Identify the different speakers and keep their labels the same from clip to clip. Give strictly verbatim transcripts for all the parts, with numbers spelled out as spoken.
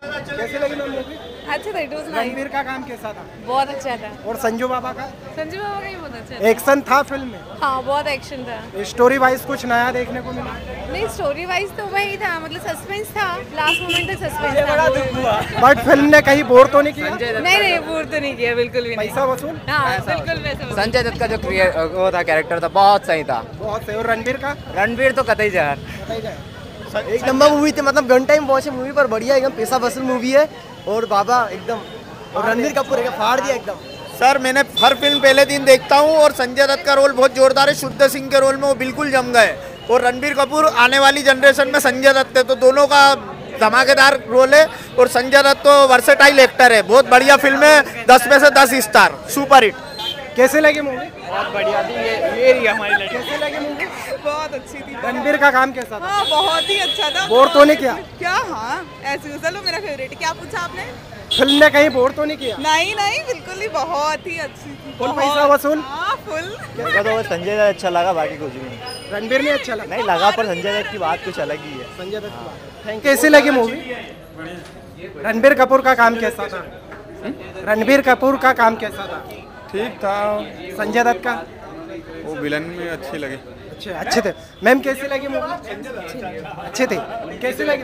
Speaker 1: कैसी लगी ma'am movie?
Speaker 2: अच्छा था, इट वाज नाइस।
Speaker 1: रणबीर का काम कैसा था?
Speaker 2: बहुत अच्छा था।
Speaker 1: और संजू बाबा का
Speaker 2: संजू बाबा का ही बहुत अच्छा था।
Speaker 1: एक्शन था फिल्म में?
Speaker 2: हाँ, बहुत एक्शन था।
Speaker 1: स्टोरी वाइज कुछ नया देखने को मिला?
Speaker 2: नहीं, स्टोरी वाइज तो वही था, मतलब सस्पेंस था, लास्ट मोमेंट तक सस्पेंस था।
Speaker 1: बट फिल्म ने कहीं बोर तो नहीं किया?
Speaker 2: नहीं नहीं, बोर तो नहीं किया, बिल्कुल भी नहीं।
Speaker 1: पैसा वसूल?
Speaker 2: हाँ, बिल्कुल वैसा।
Speaker 3: संजय दत्त का जो क्रिएट वो था कैरेक्टर था बहुत सही था।
Speaker 1: बहुत सही। और रणबीर का?
Speaker 3: रणबीर तो कतई जहर।
Speaker 1: बताइए जाए।
Speaker 4: एक नंबर मूवी थी, मतलब गन टाइम वॉच है मूवी पर, बढ़िया एकदम पैसा वसूल मूवी है। और बाबा एकदम, और रणबीर कपूर एकदम फाड़ दिया एकदम।
Speaker 5: सर मैंने हर फिल्म पहले दिन देखता हूँ और संजय दत्त का रोल बहुत जोरदार है। शुद्ध सिंह के रोल में वो बिल्कुल जम गए और रणबीर कपूर आने वाली जनरेशन में संजय दत्त है, तो दोनों का धमाकेदार रोल है। और संजय दत्त तो वर्सेटाइल एक्टर है। बहुत बढ़िया फिल्म है, दस में से दस स्टार, सुपर हिट।
Speaker 1: कैसे लगी मूवी?
Speaker 6: बहुत बढ़िया थी। ये ये रही हमारी लड़की।
Speaker 1: कैसे लगी मूवी?
Speaker 2: बहुत अच्छी थी।
Speaker 1: रणबीर का काम कैसा था?
Speaker 2: हाँ, बहुत ही अच्छा था।
Speaker 1: बोर तो नहीं किया?
Speaker 2: क्या? हाँ, एज यूजुअल मेरा फेवरेट। क्या पूछा आपने?
Speaker 1: फिल्म ने कहीं बोर तो नहीं किया?
Speaker 2: नहीं नहीं, बिल्कुल ही, बहुत ही अच्छी थी।
Speaker 1: फुल पैसा वसूल?
Speaker 2: हाँ, फुल।
Speaker 4: मेरे को तो संजय दत्त अच्छा लगा, बाकी कुछ भी नहीं।
Speaker 1: रणबीर ने अच्छा लगा?
Speaker 4: नहीं लगा, पर संजय दत्त की बात कुछ अलग ही है।
Speaker 1: संजय दत्त की बात। Thank you. कैसी लगी मूवी? रणबीर कपूर का काम कैसा था? रणबीर कपूर का काम कैसा था?
Speaker 7: ठीक था।
Speaker 1: संजय दत्त का?
Speaker 7: वो विलन में अच्छी लगी।
Speaker 1: अच्छे अच्छे थे। मैम कैसी लगी मूवी? अच्छे थे। कैसी लगी?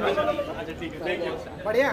Speaker 1: बढ़िया।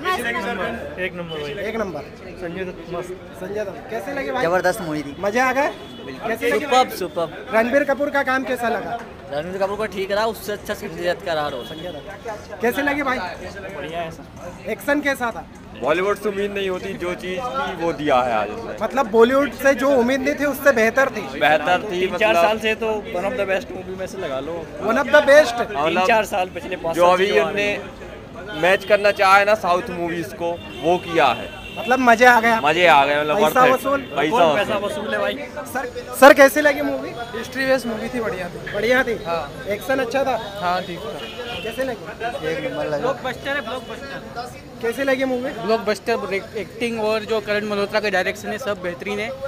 Speaker 6: एक नंबर भाई।
Speaker 1: एक नंबर।
Speaker 6: संजय दत्त मस्त।
Speaker 1: संजय दत्त कैसी लगी भाई?
Speaker 4: जबरदस्त मूवी थी।
Speaker 1: मजे आ गए? कैसी लगी?
Speaker 4: Super super.
Speaker 1: रणबीर कपूर का काम कैसा लगा?
Speaker 4: रणबीर कपूर को ठीक रहा, उससे अच्छा संजय दत्त का रहा रोल।
Speaker 1: संजय दत्त कैसी लगी भाई?
Speaker 6: बढ़िया है सर।
Speaker 1: एक्शन कैसा था?
Speaker 7: बॉलीवुड से उम्मीद नहीं होती, जो चीज़ की वो दिया है आज उसने।
Speaker 1: मतलब बॉलीवुड से जो उम्मीद नहीं थी उससे बेहतर थी।
Speaker 7: बेहतर थी।
Speaker 6: तीन चार साल से तो one of the best movie में से लगा लो।
Speaker 1: One of the best.
Speaker 6: तीन चार साल पिछले पाँच
Speaker 7: जो
Speaker 6: साल
Speaker 7: अभी
Speaker 6: से जो आ
Speaker 7: उनने
Speaker 6: रही है।
Speaker 7: मैच करना चाहा है ना साउथ मूवीज को, वो किया है।
Speaker 1: मतलब मजे आ गए?
Speaker 7: मजे आ गए। मतलब
Speaker 1: पैसा
Speaker 7: worth it।
Speaker 1: वसूल?
Speaker 7: पैसा
Speaker 6: कौन
Speaker 7: वसूल।
Speaker 6: पैसा वसूल है भाई?
Speaker 1: सर सर कैसी लगी मूवी?
Speaker 4: हिस्ट्री बेस्ड मूवी थी, बढ़िया थी।
Speaker 1: बढ़िया थी।
Speaker 4: हाँ।
Speaker 1: एक्शन अच्छा था?
Speaker 4: हाँ ठीक था,
Speaker 1: कैसे लगी?
Speaker 4: एक नंबर लगा।
Speaker 6: ब्लॉकबस्टर है, ब्लॉकबस्टर।
Speaker 1: कैसी लगी मूवी?
Speaker 6: ब्लॉकबस्टर एक्टिंग और जो करण मल्होत्रा का डायरेक्शन है सब बेहतरीन है।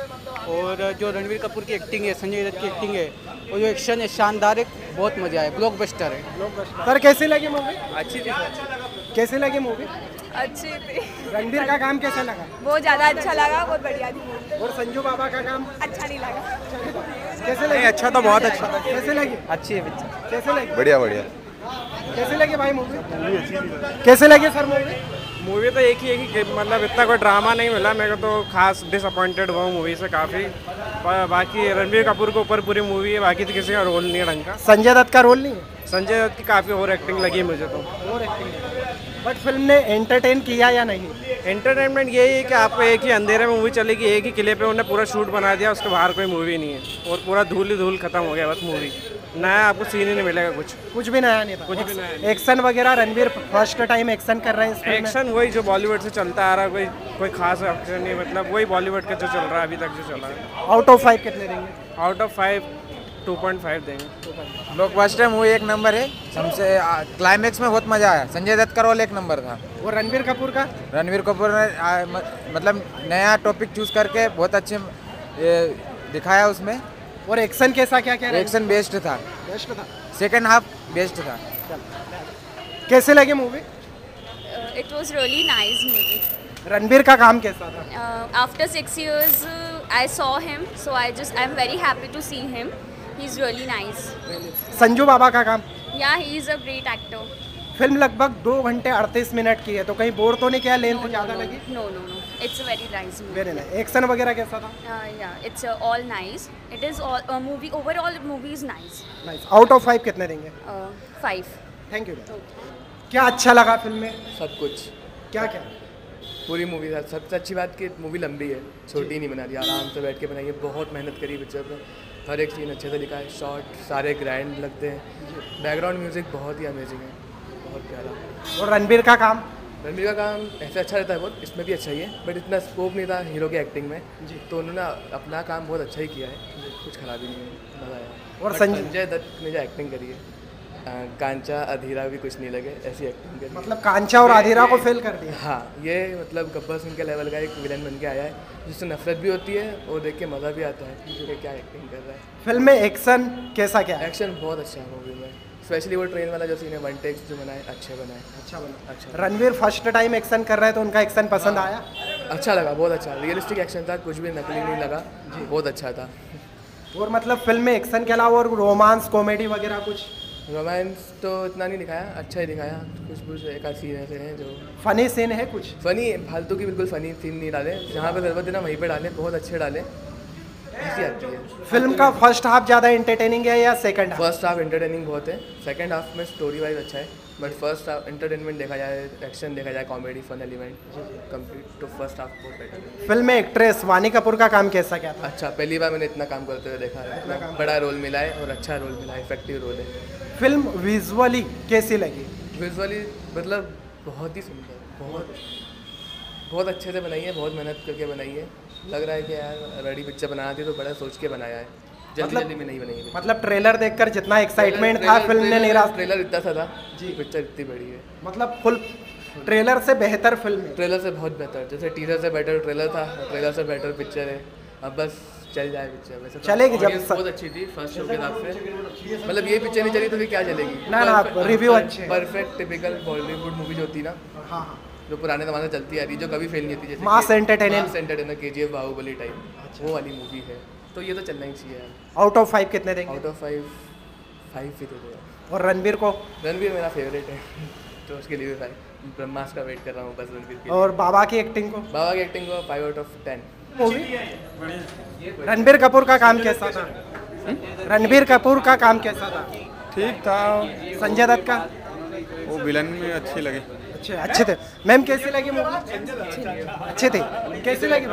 Speaker 6: और जो रणबीर कपूर की एक्टिंग है, संजय दत्त की एक्टिंग है, और जो एक्शन है शानदार है, बहुत मजा आया। ब्लॉकबस्टर है।
Speaker 1: सर कैसी लगी मूवी?
Speaker 6: अच्छी थी।
Speaker 1: कैसी लगी मूवी?
Speaker 2: अच्छी थी।
Speaker 1: रणबीर का काम कैसा लगा?
Speaker 2: बहुत ज्यादा अच्छा लगा, बहुत बढ़िया थी।
Speaker 1: और संजू बाबा का काम
Speaker 2: अच्छा नहीं लगा।
Speaker 1: कैसे लगी?
Speaker 7: अच्छा था, बहुत अच्छा था।
Speaker 1: कैसे लगी?
Speaker 4: अच्छी है पिक्चर।
Speaker 1: कैसे लगी?
Speaker 7: बढ़िया बढ़िया।
Speaker 1: कैसे लगी भाई मूवी? कैसे लगी सर मूवी?
Speaker 8: मूवी तो एक ही एक ही मतलब इतना कोई ड्रामा नहीं मिला मेरे को, तो खास डिसअपॉइंटेड हुआ मूवी से काफ़ी। बाकी रणबीर कपूर के ऊपर पूरी मूवी है, बाकी तो किसी का रोल नहीं है ढंग का।
Speaker 1: संजय दत्त का रोल नहीं है?
Speaker 8: संजय दत्त की काफ़ी ओवर एक्टिंग लगी मुझे तो।
Speaker 1: और एक्टिंग बट फिल्म ने एंटरटेन किया या नहीं?
Speaker 8: एंटरटेनमेंट यही है कि आपको एक ही अंधेरे में मूवी चलेगी, एक ही किले पे उन्होंने पूरा शूट बना दिया, उसके बाहर कोई मूवी नहीं है और पूरा धूल ही धूल खत्म हो गया बस मूवी। नया आपको सीन ही नहीं मिलेगा कुछ।
Speaker 1: कुछ भी नया नहीं था?
Speaker 8: कुछ भी नया।
Speaker 1: एक्शन वगैरह रणबीर फर्स्ट टाइम एक्शन कर रहे हैं इस फिल्म में?
Speaker 8: एक्शन वही जो बॉलीवुड से चलता आ रहा है, कोई कोई खास एक्शन नहीं, मतलब वही बॉलीवुड का जो चल रहा है अभी तक जो चला है।
Speaker 1: आउट ऑफ फाइव कितने देंगे?
Speaker 8: Out of five two point five देंगे।
Speaker 3: ब्लॉकबस्टर मूवी एक नंबर है। सबसे क्लाइमेक्स में बहुत मजा आया। संजय दत्त का रोल एक नंबर था।
Speaker 1: और रणबीर कपूर का?
Speaker 3: रणबीर कपूर ने आ, म, मतलब नया टॉपिक चूज करके बहुत अच्छे ये, दिखाया उसमें।
Speaker 1: और एक्शन कैसा, क्या क्या?
Speaker 3: एक्शन बेस्ट था।
Speaker 1: बेस्ट था।
Speaker 3: सेकंड हाफ बेस्ट था।
Speaker 1: कैसे लगी movie?
Speaker 2: It was really nice movie.
Speaker 1: Ranbir का काम कैसा था?
Speaker 2: After six years I saw him, so I just I am very happy to see him. He is really nice.
Speaker 1: Sanju Baba का काम?
Speaker 2: Yeah he is a great actor.
Speaker 1: Film लगभग दो घंटे अड़तीस मिनट की है, तो कहीं बोर तो नहीं किया? लेंथ ज़्यादा लगी?
Speaker 2: No no no, it's a very nice movie.
Speaker 1: Very nice. Action वगैरह कैसा था?
Speaker 2: Yeah it's all nice. It is all movie, overall movie is nice.
Speaker 1: Nice. Out of five कितने देंगे?
Speaker 2: फाइव।
Speaker 1: Thank you. क्या अच्छा लगा फिल्म में?
Speaker 4: सब कुछ,
Speaker 1: क्या क्या?
Speaker 4: पूरी मूवी था। सबसे अच्छी बात कि मूवी लंबी है, छोटी नहीं बना दी, आराम से बैठ के बनाई है। बहुत मेहनत करी पिक्चर पर, हर एक सीन अच्छे से लिखा है, शॉट सारे ग्रैंड लगते हैं, बैकग्राउंड म्यूजिक बहुत ही अमेजिंग है, बहुत प्यारा।
Speaker 1: और रणबीर का काम?
Speaker 4: रणबीर का काम ऐसे अच्छा रहता है बहुत, इसमें भी अच्छा ही है, बट इतना स्कोप नहीं था हीरो की एक्टिंग में, तो उन्होंने अपना काम बहुत अच्छा ही किया है, कुछ खराबी नहीं है, मज़ा आया।
Speaker 1: और
Speaker 4: But
Speaker 1: संजय
Speaker 4: संजय दत्त ने जो एक्टिंग करी है, अ, कांचा अधीरा भी कुछ नहीं लगे, ऐसी एक्टिंग करी।
Speaker 1: मतलब कांचा और आधिरा को फेल कर दिया?
Speaker 4: हाँ, ये मतलब गब्बर सिंह के लेवल का एक विलन बन के आया है, जिससे नफरत भी होती है और देख के मज़ा भी आता है कि क्या एक्टिंग कर रहा है।
Speaker 1: फिल्म में एक्शन कैसा क्या है?
Speaker 4: एक्शन बहुत अच्छा है मूवी में, स्पेशली वो ट्रेन वाला जो सीन है, वन टेक्स जो बनाए अच्छे बनाए।
Speaker 1: अच्छा बना।
Speaker 4: अच्छा
Speaker 1: रणवीर फर्स्ट टाइम एक्शन कर रहा है तो उनका एक्शन पसंद आया?
Speaker 4: अच्छा लगा, बहुत अच्छा रियलिस्टिक एक्शन था, कुछ भी नकली नहीं लगा, बहुत अच्छा था।
Speaker 1: और मतलब फिल्म में एक्शन के अलावा और रोमांस कॉमेडी वगैरह कुछ?
Speaker 4: रोमांस तो इतना नहीं दिखाया, अच्छा ही दिखाया, कुछ कुछ एक आध सीन ऐसे हैं जो
Speaker 1: फनी सीन है कुछ?
Speaker 4: फनी, फालतू की बिल्कुल फनी सीन नहीं डाले, जहाँ पे जरूरत है ना वहीं पे डाले, बहुत अच्छे डाले, हंसी आती है।
Speaker 1: फिल्म का फर्स्ट हाफ ज़्यादा एंटरटेनिंग है या second half?
Speaker 4: First half entertaining बहुत है, सेकंड हाफ में स्टोरी वाइज अच्छा है, बट फर्स्ट हाफ एंटरटेनमेंट देखा जाए, एक्शन देखा जाए, कॉमेडी फन एलिमेंट कंप्लीट, तो फर्स्ट हाफ बहुत बेटर है।
Speaker 1: फिल्म में एक्ट्रेस वानी कपूर का काम कैसा क्या था?
Speaker 4: अच्छा, पहली बार मैंने इतना काम करते हुए देखा है, बड़ा रोल मिला है और अच्छा रोल मिला है, इफेक्टिव रोल है।
Speaker 1: फिल्म विजुअली कैसी लगी?
Speaker 4: विजुअली मतलब बहुत ही सुंदर, बहुत बहुत अच्छे से बनाई है, बहुत मेहनत करके बनाई है, लग रहा है कि यार रेडी पिक्चर बनाना थी तो बड़ा सोच के बनाया है, जल्दी
Speaker 1: मतलब-
Speaker 4: जल्दी में नहीं बनी है।
Speaker 1: मतलब ट्रेलर देखकर जितना एक्साइटमेंट था फिल्म ने निराश।
Speaker 4: ट्रेलर इतना सा था जी, पिक्चर इतनी बड़ी है,
Speaker 1: मतलब फुल ट्रेलर से बेहतर फिल्म है।
Speaker 4: ट्रेलर से बहुत बेहतर, जैसे टीजर से बेटर ट्रेलर था, ट्रेलर से बेटर पिक्चर है, अब बस चल जाए पिक्चर। वैसे तो
Speaker 1: चलेगी जब
Speaker 4: audience
Speaker 1: स-
Speaker 4: बहुत अच्छी थी फर्स्ट शो के हिसाब से, मतलब ये पिक्चर नहीं चली तो फिर क्या चलेगी?
Speaker 1: ना ना रिव्यू अच्छे हैं।
Speaker 4: परफेक्ट टिपिकल बॉलीवुड मूवी जो होती है ना,
Speaker 1: हाँ हाँ
Speaker 4: जो पुराने ज़माने से चलती आ रही, जो कभी फेल नहीं होती, जैसे
Speaker 1: mass entertainer.
Speaker 4: Mass entertainer KGF Baahubali type, वो वाली मूवी है, तो ये तो चलना ही चाहिए यार।
Speaker 1: आउट ऑफ फाइव कितने देंगे?
Speaker 4: आउट ऑफ फाइव फाइव ही दे दो यार।
Speaker 1: और रणबीर को?
Speaker 4: रणवीर मेरा फेवरेट है तो उसके लिए भी फाइव, ब्रह्मास्त्र का वेट कर रहा हूँ बस रणवीर के लिए।
Speaker 1: और बाबा की एक्टिंग को?
Speaker 4: बाबा की एक्टिंग को five out of ten.
Speaker 1: Movie Ranbir Kapoor का काम कैसा था? रणबीर कपूर का काम कैसा था?
Speaker 7: ठीक था,
Speaker 1: संजय दत्त का?
Speaker 7: वो विलन में अच्छी लगी।
Speaker 1: अच्छे अच्छे थे। मैम कैसी लगी मूवी? अच्छे थे। कैसी लगी?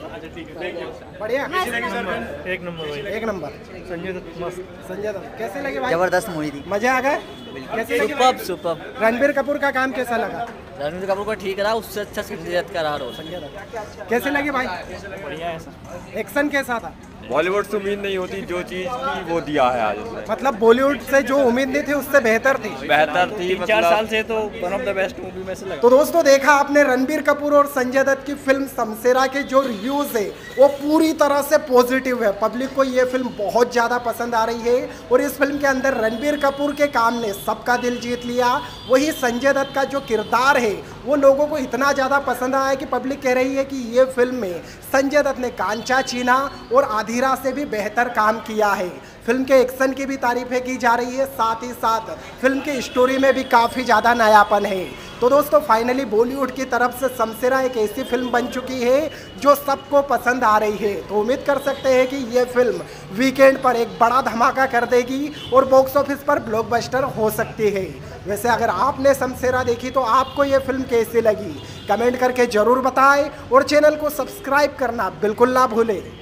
Speaker 1: बढ़िया।
Speaker 9: एक नंबर
Speaker 1: एक नंबर।
Speaker 9: संजय दत्त मस्त,
Speaker 1: संजय दत्त कैसे लगे भाई?
Speaker 10: जबरदस्त मूवी थी,
Speaker 1: मजे आ गए? कैसे लगी?
Speaker 10: Super super.
Speaker 1: रणबीर कपूर का काम कैसा लगा?
Speaker 10: रणबीर कपूर को ठीक रहा, उससे अच्छा संजय दत्त का रहा रोल।
Speaker 1: संजय दत्त कैसे लगी भाई?
Speaker 9: बढ़िया है।
Speaker 1: एक्शन कैसा था?
Speaker 7: बॉलीवुड से उम्मीद नहीं होती, जो चीज़ की वो दिया है आज उसने।
Speaker 1: मतलब बॉलीवुड से जो उम्मीद नहीं थी उससे बेहतर थी।
Speaker 7: बेहतर थी,
Speaker 9: तीन चार
Speaker 7: मतलब
Speaker 9: साल से तो one of the best movie में से लगा।
Speaker 1: तो दोस्तों देखा आपने रणबीर कपूर और संजय दत्त की फिल्म शमशेरा के जो रिव्यूज है वो पूरी तरह से पॉजिटिव है। पब्लिक को ये फिल्म बहुत ज़्यादा पसंद आ रही है और इस फिल्म के अंदर रणबीर कपूर के काम ने सबका दिल जीत लिया। वही संजय दत्त का जो किरदार है वो लोगों को इतना ज़्यादा पसंद आया कि पब्लिक कह रही है कि ये फिल्म में संजय दत्त ने कांचा छीना और आधिरा से भी बेहतर काम किया है। फिल्म के एक्शन की भी तारीफें की जा रही है, साथ ही साथ फिल्म की स्टोरी में भी काफ़ी ज़्यादा नयापन है। तो दोस्तों फाइनली बॉलीवुड की तरफ से शमशेरा एक ऐसी फिल्म बन चुकी है जो सबको पसंद आ रही है। तो उम्मीद कर सकते हैं कि ये फिल्म वीकेंड पर एक बड़ा धमाका कर देगी और बॉक्स ऑफिस पर ब्लॉकबस्टर हो सकती है। वैसे अगर आपने शमशेरा देखी तो आपको ये फिल्म कैसी लगी कमेंट करके ज़रूर बताएं और चैनल को सब्सक्राइब करना बिल्कुल ना भूलें।